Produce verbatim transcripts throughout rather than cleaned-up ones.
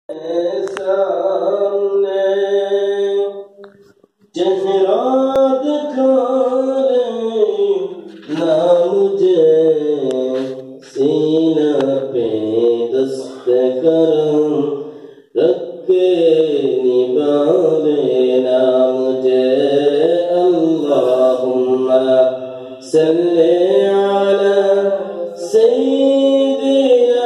सामने चेहरा दिखा ले ना मुझे सीना पे दस्त करम रख के निभा लेना मुझे अल्लाहुम्मा सल्ली अला सय्यिदिना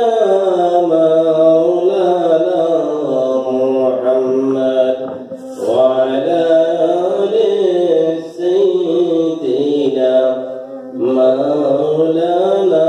مولانا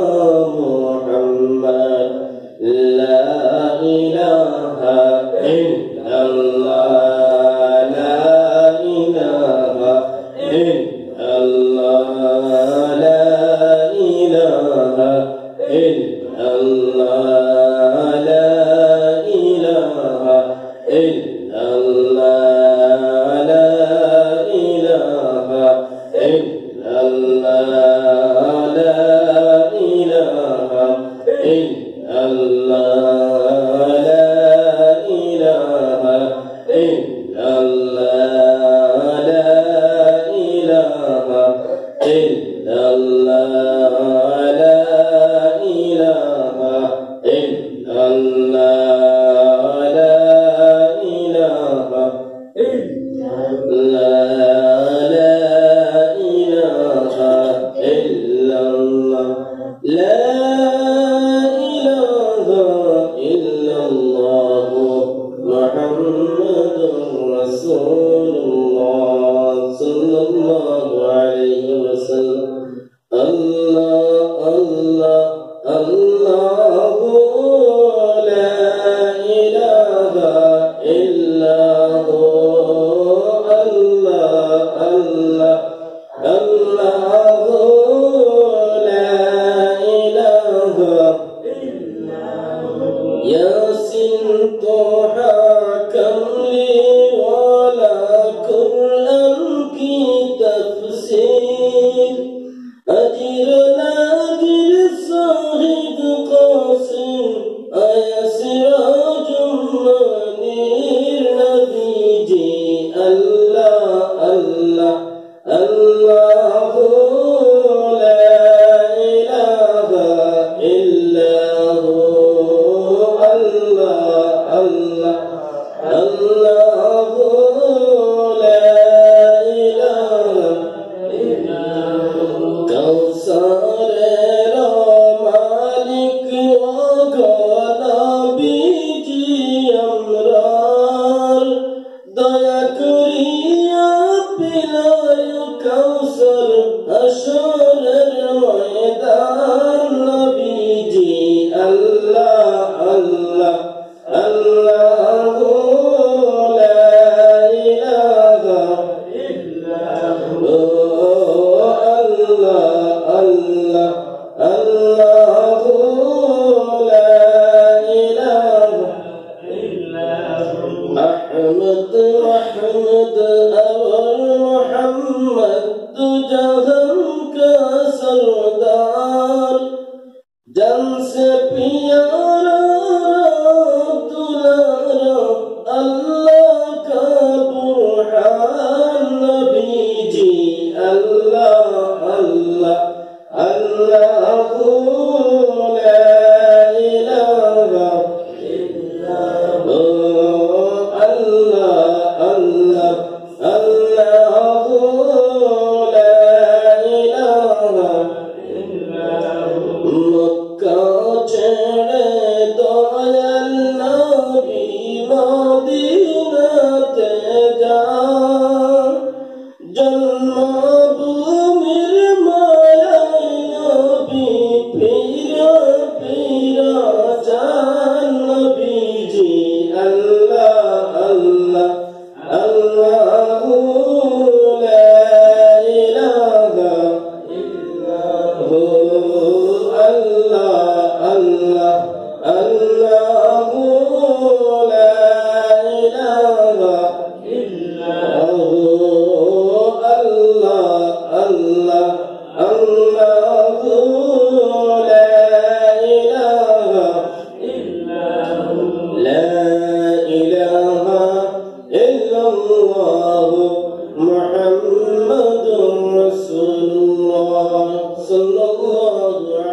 محمد لا إله إلا الله لا إله إلا الله لا إله إلا الله لا إله إلا الله لا إله إلا الله لا إله إلا الله لا إله إلا الله لا إله إلا الله لا إله إلا الله لا إله إلا الله لا إله إلا الله محمد رسول الله صلى الله عليه وسلم الله الله الله لا إله إلا هو الله الله الله ياسين طه كملي ولا قرآن کی تفسیر أجر ناجر صاحب قاسم آیا سراج منیر نبی جی اللہ اللہ اللہ لا إله إلا هو الله الله الله لا إله إلا هو كوثر را مالك وغلا بيجي أمرار দয়া করিয়া পিলায় কৌশল হাসরের ময়দান নবীজি আল্লাহ আল্লাহ আল্লাহ লা ইলাহা ইল্লা হু আল্লাহ আল্লাহ আল্লাহ লা ইলাহা ইল্লা হু أحمد محمد और मोहम्मद जहां का सरदार जन से प्यारा दुलारा अल्लाह का बुरहान नबी जी अल्लाह अल्लाह अल्लाह ला इलाहा इल्ला हु মক্কা ছেড়ে দয়াল নবী মদিনাতে যান জন্মভূমির মায়ায় নবী ফিরা ফিরা যান নবীজি আল্লাহ illallahu Muhammadur Rasulullah sallallahu